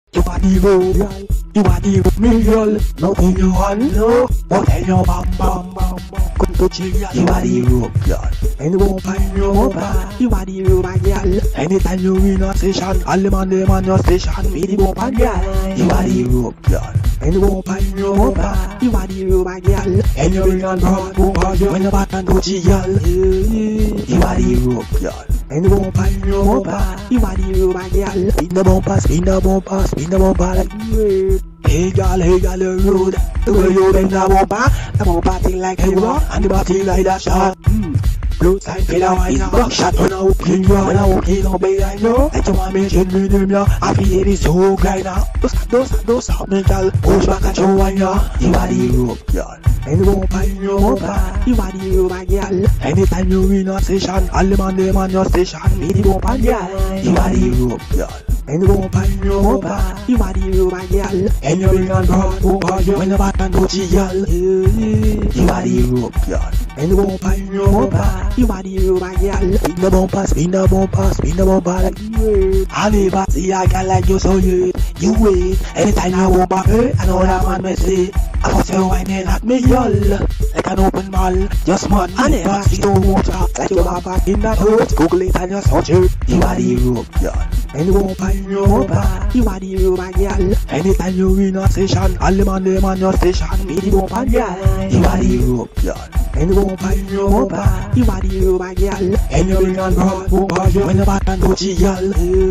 You body roll, girl. You body roll me, girl. Nothing you want, no. What tell your bam bam bam bam. Come to chill, girl. You body roll, girl. And you won't find your bar. You body roll, my girl. Anytime you in a station, all the man them on your station. Me the bump and girl. You body roll, girl. And you won't find your bar. You body roll, my girl. And you bring on broad bumper, girl. When you back and go chill, girl. You body roll, girl. And you won't find your bar. You body roll, my girl. Spin the bumper, spin the bumper, spin the bumper like you. Hey girl, the road. The way you bend the bumper thing like a rock, and the body like that shot. Blue side feel a wine a back shot. When I walk in, when I walk in, obey I know. Like you want me to do them, yeah. I feel it is so grind now. Those stop me, girl. Push back at your wine, yeah. You body rope, girl. And you won't find your bar. You body rope, my girl. Anytime you in a station, all the man them on your station. Me the bump and girl. You body rope, girl. And you won't find your bar. You body rope, my girl. And you bring on broad bumper, girl. When you back and go to girl. You body rope, girl. And you won't find your bar. You body roll, my girl. Spin the bumper, spin the bumper, spin the bumper like you. I never see a girl like you, so you wait. Anytime I walk back, another man may say, I was your whining at me, y'all. Like an open mall, just man. I never see no water. Like you have back in that hurt. Google it and just search it. You body roll, girl. And you won't find your bar. You body roll, my girl. Anytime you in a station, all the man them on your station. Me the bump and girl. You body roll, girl. And you won't find your bar. You body roll, my girl. And you bring on broad bumper, girl. When you back and go to girl.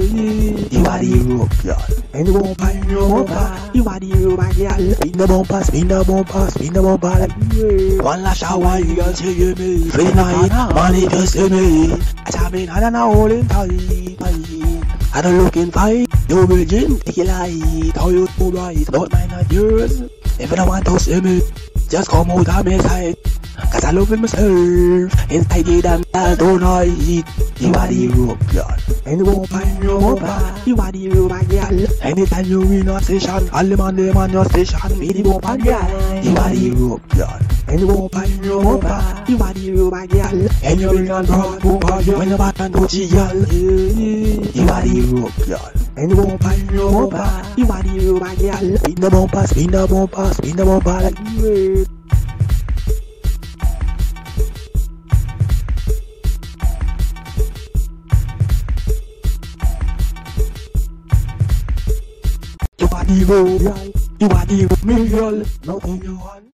You body roll, girl. And you won't find your bar. You body roll, my girl. Spin the bumper, spin the bumper, spin the bumper like you. One last shower, you can see me. Free night, money just see me. I tell me, I don't know all in tight. I don't look in fight. You will gym, take it light. How you do right, but mine not yours. If you don't want to see me, just come out of my sight. Cause I love myself. Inside it and I don't know it. You body rope, girl. And you won't find your bar. You body rope, my girl. Anytime you in a station, all the man them on your station. Me the bump and girl. You body rope, girl. And you won't find your bar. You body rope, my girl. And you bring on broad bumper, girl. When you back and go to girl. You body rope, girl. And you won't find your bar. You body rope, my girl. Spin the bumper, spin the bumper, spin the bumper like you. You body roll, girl. You body roll me, girl. Nothing you want.